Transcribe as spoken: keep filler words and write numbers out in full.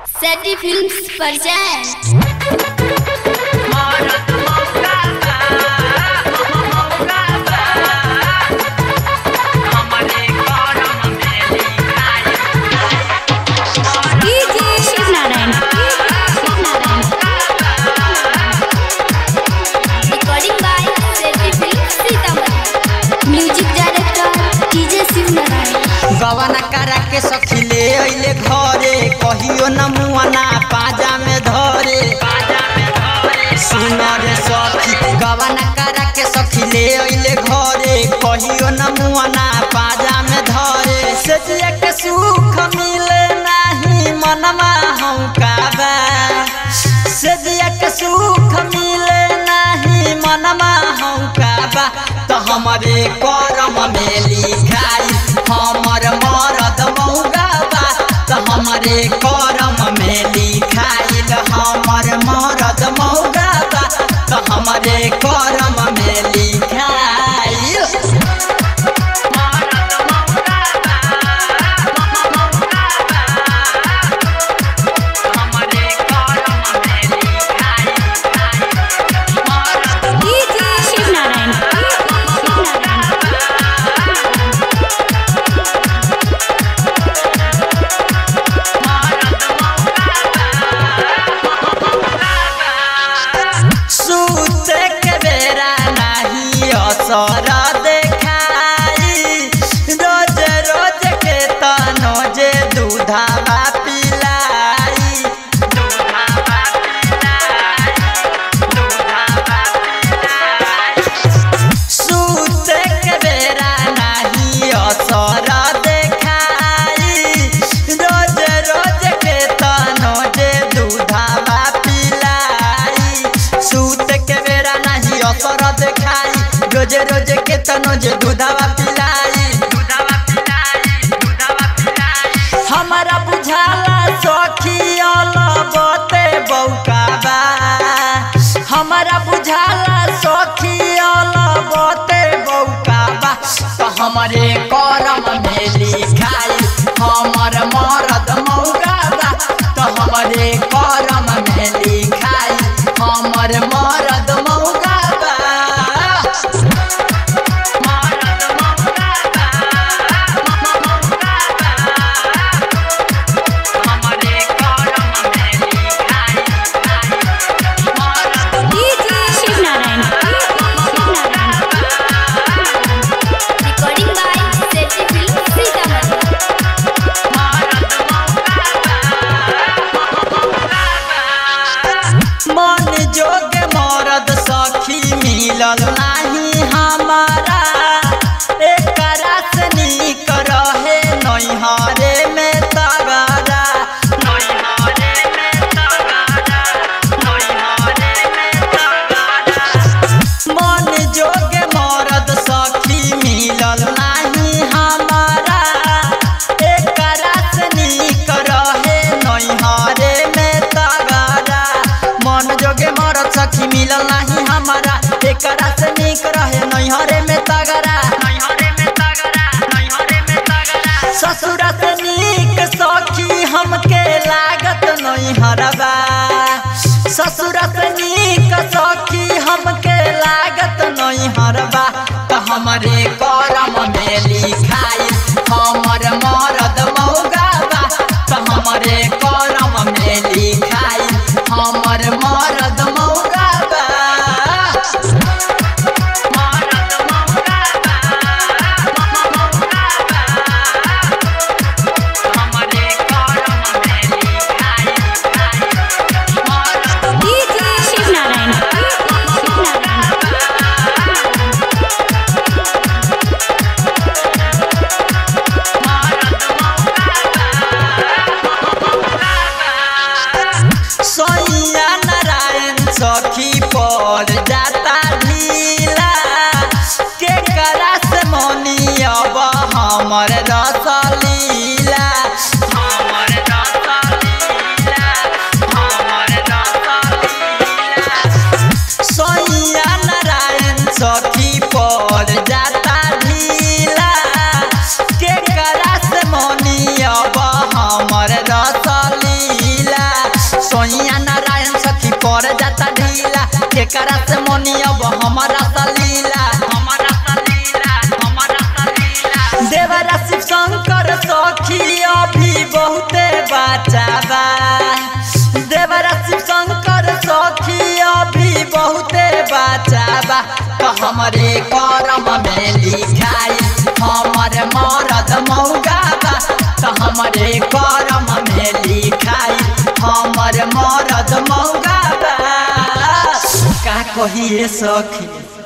सेटी films present गवाना करा के सखिले अइले घरे कहियो न मुआना पाजा में धरे सुना रे सखी गवाना करा के सखिले अइले घरे कहियो न मुआना पाजा में धरे सजिया के सुख मिले नाही मनमा हम काबा सजिया के सुख मिले नाही मनमा हम काबा तो हमारे करम में लिखाई हमर मरद मौगा बा तो हमारे करम में लिखाइल हमर मरद मौगा बा तो हमारे करम में लिखाइल सरा देखाई रोज रोज के तनो जे दूधावा पिलाई दूधावा पिलाई दूधावा पिलाई सूते के बेरा नहीं असरा देखाई रोज रोज के तनो जे दूधावा पिलाई सूते के बेरा नहीं असरा देखाई रोज रोज के तनो जे दूधावा पिलाई दूधावा पिलाई दूधावा पिलाई हमारा बुझाला सखी अलबते बौकाबा हमारा बुझाला सखी अलबते बौकाबा तो हमारे करम में लिखाई हमर मरद मौगाबा तो हमारे करम में लिखाई हमर मरद मौगाबा जोग मरद सखी मिलल नाही हमारा एकरा से नीक रहे नैहरे में तगड़ा नैहरे में तगड़ा नैहरे में तगड़ा मन जोग मरद सखी मिलल नाही हमारा एकरा से नीक रहे नैहरे में तगड़ा मन जोगे मरद सखी मिलल नाही हमारा एकरा से नीक रहे नैहरे में तगड़ा नैहरे में तगड़ा नैहरे में तगड़ा ससुर से नीक सखी हमके लागत नैहरबा ससुर से नीक सखी हमके लागत नैहरबा तो हमारे करम में लिखाई हमर मरद मौगाबा तो हमारे करम में लिखाई हमर मरद मौगाबा मरद मौगाबा हमरे करम में लिखाई मरद डीजे शिव नारायण सोइया नारायण सखी पर जाता ढीला के करा से मोनी अब हमर रसलीला हमर रसलीला हमर रसलीला सोइया नारायण सखी पर जाता ढीला के करा से मोनी अब हमर रसलीला पड़ जाता ढीला केकरा से मनी अब हमारा सलीला हमारा सलीला हमारा सलीला देवरा शिव शंकर सखी अभी बहुते बचा बा देवरा शिव शंकर सखी अभी बहुते बचा बा तो हमरे करम में लिखाई हमर मरद मौगा बा तो हमरे करम में लिखाई हमर मरद मौगा बा का कहिए सखी।